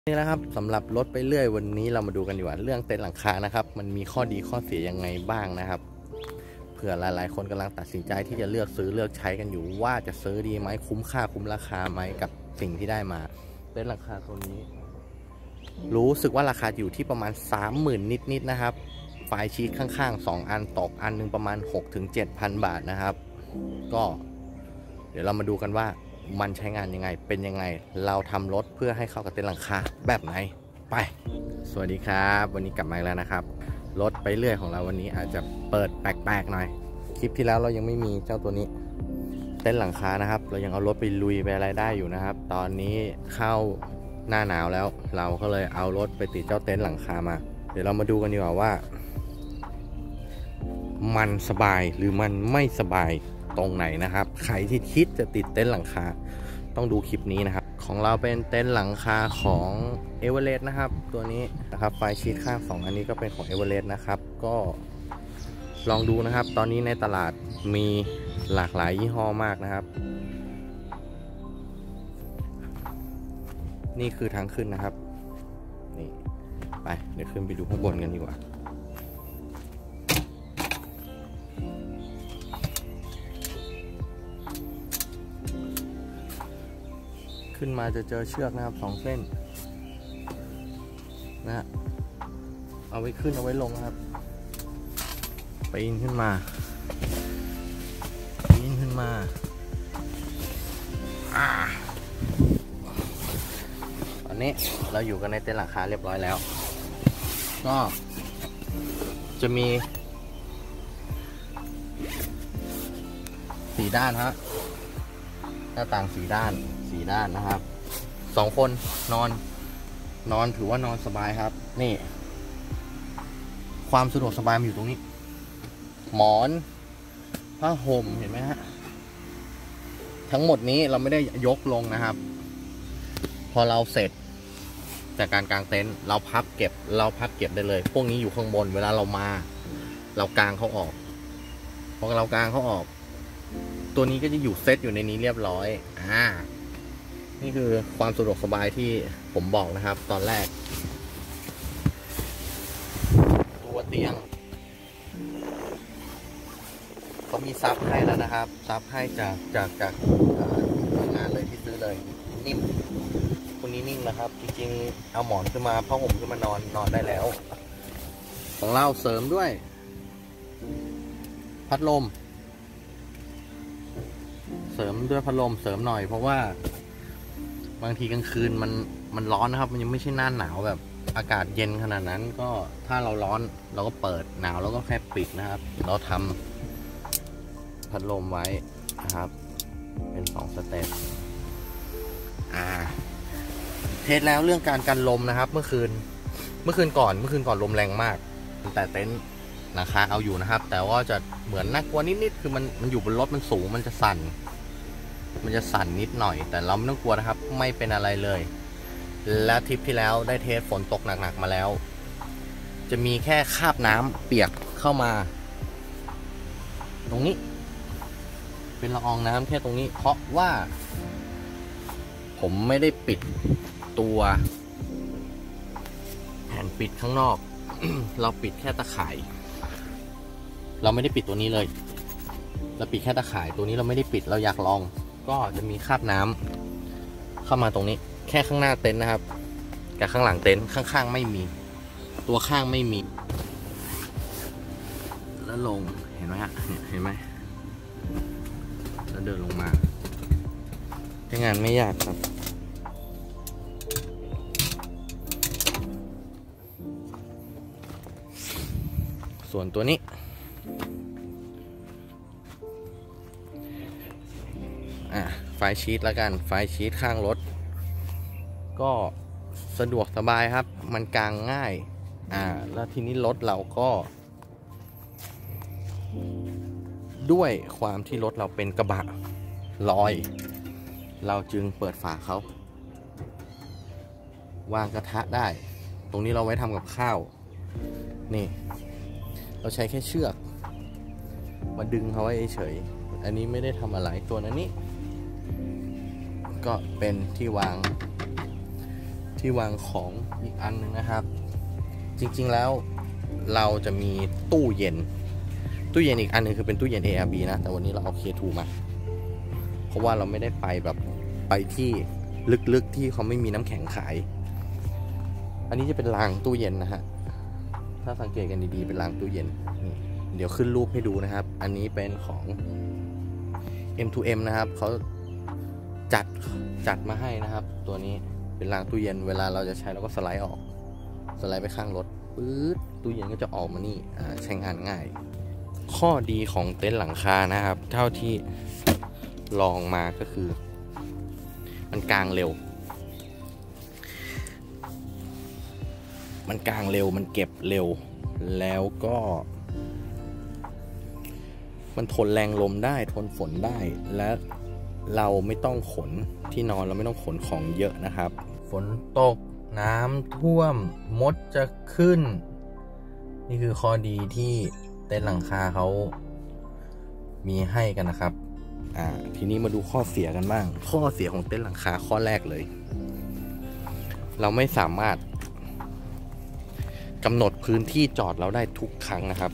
นี่นะครับสำหรับรถไปเรื่อยวันนี้เรามาดูกันดีกว่าเรื่องเต็นท์หลังคานะครับมันมีข้อดีข้อเสียยังไงบ้างนะครับเผื่อหลายๆคนกำลังตัดสินใจที่จะเลือกซื้อเลือกใช้กันอยู่ว่าจะซื้อดีไหมคุ้มค่าคุ้มราคาไหมกับสิ่งที่ได้มาเต็นท์หลังคาตัวนี้รู้สึกว่าราคาอยู่ที่ประมาณ 30,000 นิดๆนะครับไฟชีทข้างๆ2อันตกอันนึงประมาณ 6-7,000 บาทนะครับก็เดี๋ยวเรามาดูกันว่ามันใช้งานยังไงเป็นยังไงเราทำรถเพื่อให้เข้ากับเต็นท์หลังคาแบบไหนไปสวัสดีครับวันนี้กลับมาแล้วนะครับรถไปเรื่อยของเราวันนี้อาจจะเปิดแปลกๆหน่อยคลิปที่แล้วเรายังไม่มีเจ้าตัวนี้เต็นท์หลังคานะครับเรายังเอารถไปลุยไปอะไรได้อยู่นะครับตอนนี้เข้าหน้าหนาวแล้วเราก็เลยเอารถไปติดเจ้าเต็นท์หลังคามาเดี๋ยวเรามาดูกันดีกว่าว่ามันสบายหรือมันไม่สบายตรงไหนนะครับใครที่คิดจะติดเต็นท์หลังคาต้องดูคลิปนี้นะครับของเราเป็นเต็นท์หลังคาของเอเวอเรสต์นะครับตัวนี้นะครับไฟชีทข้าง2อันนี้ก็เป็นของเอเวอเรสต์นะครับก็ลองดูนะครับตอนนี้ในตลาดมีหลากหลายยี่ห้อมากนะครับนี่คือทางขึ้นนะครับนี่ไปเดี๋ยวขึ้นไปดูข้างบนกันดีกว่าขึ้นมาจะเจอเชือกนะครับ2 เส้นนะฮะเอาไว้ขึ้นเอาไว้ลงครับปีนขึ้นมาตอนนี้เราอยู่กันในเต็นท์หลังคาเรียบร้อยแล้วก็จะมี4 ด้านฮะหน้าต่าง4 ด้านนะครับ2 คนนอนถือว่านอนสบายครับนี่ความสะดวกสบายมันอยู่ตรงนี้หมอนผ้าห่มเห็นไหมฮะทั้งหมดนี้เราไม่ได้ยกลงนะครับพอเราเสร็จจากการกางเต็นท์เราพับเก็บได้เลยพวกนี้อยู่ข้างบนเวลาเรามาเรากางเขาออกพอเรากางเขาออกตัวนี้ก็จะอยู่เซตอยู่ในนี้เรียบร้อยนี่คือความสะดวกสบายที่ผมบอกนะครับตอนแรกตัวเตียงเขามีซับให้แล้วนะครับซับให้จากงานเลยที่ซื้อเลยนิ่มคนนี้นิ่มนะครับจริงๆเอาหมอนขึ้นมาผ้าห่มขึ้นมานอนได้แล้วของเราเสริมด้วยพัดลมเสริมหน่อยเพราะว่าบางทีกลางคืนมันร้อนนะครับมันยังไม่ใช่หน้าหนาวแบบอากาศเย็นขนาดนั้นก็ถ้าเราร้อนเราก็เปิดหนาวเราก็แค่ปิดนะครับเราทำพัดลมไว้นะครับเป็น2 สเต็ปเทสแล้วเรื่องการกันลมนะครับเมื่อคืนก่อนลมแรงมากแต่เต็นท์ราคาเอาอยู่นะครับแต่ว่าจะเหมือนน่ากลัวนิดๆคือมันอยู่บนรถมันสูงมันจะสั่นนิดหน่อยแต่เราไม่ต้องกลัวนะครับไม่เป็นอะไรเลยและทริปที่แล้วได้เทสฝนตกหนักๆมาแล้วจะมีแค่คราบน้ำเปียกเข้ามาตรงนี้เป็นละอองน้ำแค่ตรงนี้เพราะว่าผมไม่ได้ปิดตัวแผ่นปิดข้างนอก เราปิดแค่ตะข่ายเราไม่ได้ปิดตัวนี้เลยเราปิดแค่ตะข่ายตัวนี้เราไม่ได้ปิดเราอยากลองก็จะมีคราบน้ำเข้ามาตรงนี้แค่ข้างหน้าเต็นท์นะครับกับข้างหลังเต็นท์ข้างๆไม่มีตัวข้างไม่มีแล้วลงเห็นไหมฮะเห็นไหมแล้วเดินลงมาใช้งานไม่ยากครับส่วนตัวนี้ไฟชีทแล้วกันไฟชีทข้างรถก็สะดวกสบายครับมันกางง่ายแล้วทีนี้รถเราก็ด้วยความที่รถเราเป็นกระบะลอยเราจึงเปิดฝาเขาวางกระทะได้ตรงนี้เราไว้ทำกับข้าวนี่เราใช้แค่เชือกมาดึงเขาไว้เฉยอันนี้ไม่ได้ทำอะไรตัวนั้นนี่ ก็เป็นที่วางที่วางของอีกอันนึงนะครับจริงๆแล้วเราจะมีตู้เย็นอีกอันนึงคือเป็นตู้เย็น ARB นะแต่วันนี้เราเอา K2 มาเพราะว่าเราไม่ได้ไปที่ลึกๆที่เขาไม่มีน้ำแข็งขายอันนี้จะเป็นรางตู้เย็นนะฮะถ้าสังเกตกันดีๆเป็นรางตู้เย็นนี่เดี๋ยวขึ้นรูปให้ดูนะครับอันนี้เป็นของ M2M นะครับเขาจัดมาให้นะครับตัวนี้เป็นรางตู้เย็นเวลาเราจะใช้เราก็สไลด์ออกสไลด์ไปข้างรถปื๊ดตู้เย็นก็จะออกมานี่ใช้งานง่ายข้อดีของเต็นท์หลังคานะครับเท่าที่ลองมาก็คือมันกางเร็วมันเก็บเร็วแล้วก็มันทนแรงลมได้ทนฝนได้และเราไม่ต้องขนที่นอนเราไม่ต้องขนของเยอะนะครับฝนตกน้ำท่วมมดจะขึ้นนี่คือข้อดีที่เต็นท์หลังคาเขามีให้กันนะครับทีนี้มาดูข้อเสียกันบ้างข้อเสียของเต็นท์หลังคาข้อแรกเลยเราไม่สามารถกำหนดพื้นที่จอดเราได้ทุกครั้งนะครับ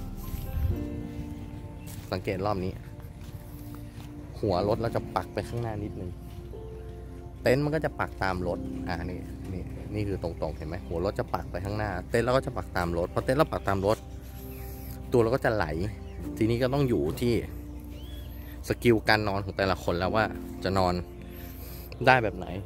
สังเกตรอบนี้หัวรถเราจะปักไปข้างหน้านิดนึงเต็นท์มันก็จะปักตามรถนี่คือตรงๆเห็นไหมหัวรถจะปักไปข้างหน้าเต็นท์เราก็จะปักตามรถพอเต็นท์เราปักตามรถตัวเราก็จะไหลทีนี้ก็ต้องอยู่ที่สกิลการนอนของแต่ละคนแล้วว่าจะนอนได้แบบไหน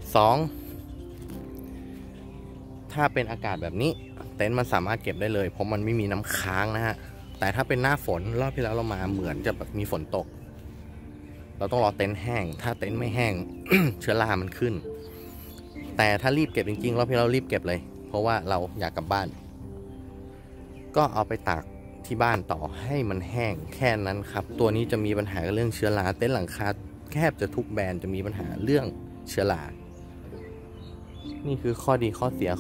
ถ้าเป็นอากาศแบบนี้เต็นท์มันสามารถเก็บได้เลยเพราะมันไม่มีน้ำค้างนะฮะแต่ถ้าเป็นหน้าฝนรอบที่แล้วเรามาเหมือนจะแบบมีฝนตกเราต้องรอเต็นท์แห้งถ้าเต็นท์ไม่แห้ง เชื้อรามันขึ้นแต่ถ้ารีบเก็บจริงๆรอบที่เรารีบเก็บเลยเพราะว่าเราอยากกลับบ้านก็เอาไปตากที่บ้านต่อให้มันแห้งแค่นั้นครับตัวนี้จะมีปัญหาเรื่องเชื้อราเต็นท์หลังคาแทบจะทุกแบรนด์จะมีปัญหาเรื่องเชื้อรานี่คือข้อดีข้อเสีย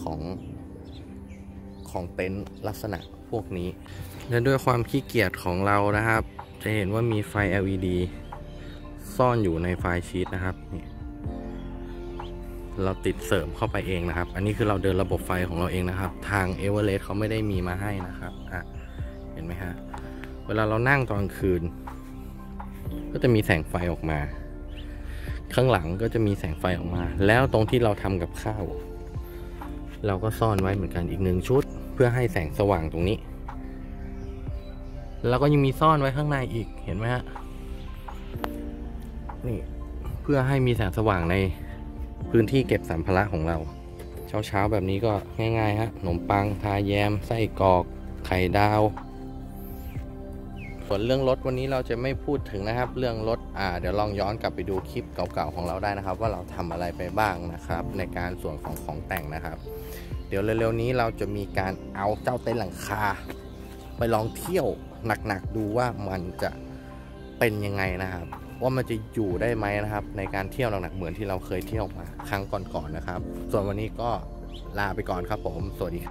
ของเต็นท์ลักษณะพวกนี้และด้วยความขี้เกียจของเรานะครับจะเห็นว่ามีไฟ LED ซ่อนอยู่ในไฟชีตนะครับนี่เราติดเสริมเข้าไปเองนะครับอันนี้คือเราเดินระบบไฟของเราเองนะครับทางเอเวอเรสต์เขาไม่ได้มีมาให้นะครับเห็นไหมฮะเวลาเรานั่งตอนคืนก็จะมีแสงไฟออกมาข้างหลังก็จะมีแสงไฟออกมาแล้วตรงที่เราทำกับข้าวเราก็ซ่อนไว้เหมือนกันอีก1ชุดเพื่อให้แสงสว่างตรงนี้แล้วก็ยังมีซ่อนไว้ข้างในอีกเห็นไหมฮะนี่เพื่อให้มีแสงสว่างในพื้นที่เก็บสัมภาระของเราเช้าแบบนี้ก็ง่ายๆฮะขนมปังทาแยมไส้กรอกไข่ดาวส่วนเรื่องรถวันนี้เราจะไม่พูดถึงนะครับเรื่องรถเดี๋ยวลองย้อนกลับไปดูคลิปเก่าๆของเราได้นะครับว่าเราทำอะไรไปบ้างนะครับในการส่วนของแต่งนะครับเดี๋ยวเร็วๆนี้เราจะมีการเอาเจ้าเต็นท์หลังคาไปลองเที่ยวหนักๆดูว่ามันจะเป็นยังไงนะครับว่ามันจะอยู่ได้ไหมนะครับในการเที่ยวหนักๆเหมือนที่เราเคยเที่ยวมาครั้งก่อนๆนะครับส่วนวันนี้ก็ลาไปก่อนครับผมสวัสดีครับ